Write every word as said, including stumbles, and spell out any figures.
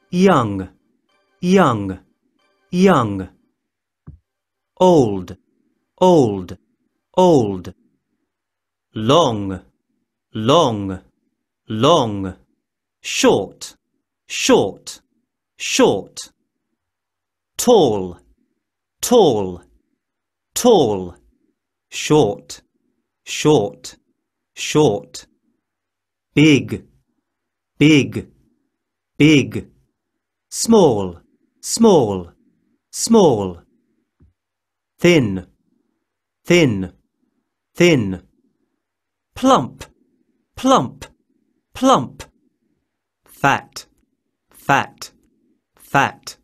young, young, young. Old, old, old. Long, long, long. Short, short, short. Tall, tall, tall. Short, short, short. Big, big, big. Small, small, small. Thin, thin, thin. Plump, plump, plump. Fat, fat, fat.